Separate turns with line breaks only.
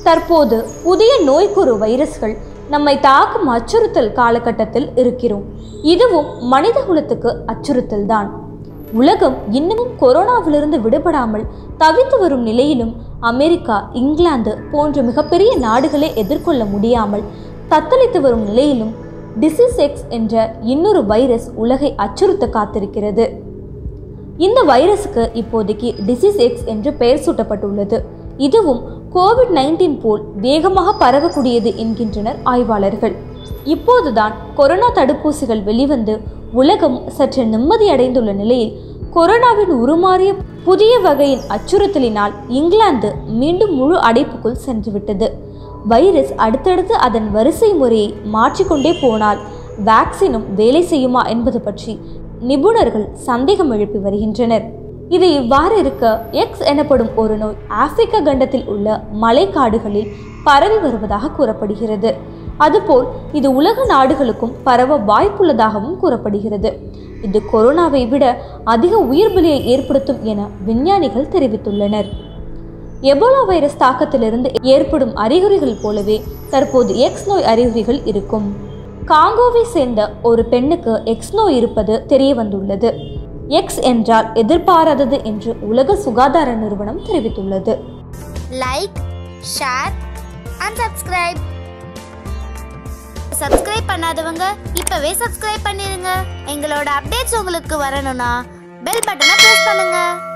தற்போது புதிய நோய்க்குறு வைரஸ்கள் நம்மை தாக்கும் அச்சுறுத்தல் காலகட்டத்தில் இருக்கிறோம். இதுவும் மனித குலத்துக்கு அச்சுறுத்தல் தான். உலகம் இன்னமும் கொரோனாவிலிருந்து விடுபடாமல் தவித்து வரும் நிலையிலும் அமெரிக்கா, இங்கிலாந்து போன்ற மிகப்பெரிய நாடுகளை எதிர்கொள்ள முடியாமல் தத்தளித்து வரும் நிலையிலும் டிசீஸ் எக்ஸ் என்ற இன்னொரு வைரஸ் உலகை அச்சுறுத்த காத்திருக்கிறது. இந்த வைரஸுக்கு இப்போதைக்கு டிசீஸ் எக்ஸ் என்று பெயர் சூட்டப்பட்டுள்ளது. இதுவும் கோவிட்-19 போல் வேகமாக பரவக்கூடியது என்கின்றனர் ஆய்வாளர்கள். இப்போதுதான் கொரோனா தடுப்பூசிகள் வெளிவந்து உலகம் சற்று நிம்மதியடைந்துள்ள நிலையில் கொரோனாவின் உருமாறிய புதிய வகையின் அச்சுறுத்தலினால் இங்கிலாந்து மீண்டும் முழு அடைப்புக்குள் சென்றுவிட்டது. வைரஸ் அடுத்தடுத்து அதன் வரிசை முறையை மாற்றிக்கொண்டே போனால் வேக்சினும் வேலை செய்யுமா என்பது பற்றி நிபுணர்கள் சந்தேகம் எழுப்பி வருகின்றனர். இது இவ்வாறு இருக்க, எக்ஸ் எனப்படும் ஒரு நோய் ஆப்பிரிக்க கண்டத்தில் உள்ள மலைக்காடுகளில் பரவி வருவதாக கூறப்படுகிறது. அதுபோல் இது உலக நாடுகளுக்கும் பரவ வாய்ப்புள்ளதாகவும் கூறப்படுகிறது. இது கொரோனாவை விட அதிக உயிர் பலியை ஏற்படுத்தும் என விஞ்ஞானிகள் தெரிவித்துள்ளனர். எபோலா வைரஸ் தாக்கத்திலிருந்து ஏற்படும் அறிகுறிகள் போலவே தற்போது எக்ஸ் நோய் அறிகுறிகள் இருக்கும். காங்கோவை சேர்ந்த ஒரு பெண்ணுக்கு எக்ஸ் நோய் இருப்பது தெரிய வந்துள்ளது. எக்ஸ் என்றால் எதிர்பாராதது என்று உலக சுகாதார நிறுவனம் தெரிவித்துள்ளது.
Like, share and subscribe. Subscribe பண்ணாதவங்க இப்பவே சப்ஸ்கிரைப் பண்ணிருங்க. எங்களோட அப்டேட்ஸ் உங்களுக்கு வரணும்னா பெல் பட்டனை பிரஸ் பண்ணுங்க.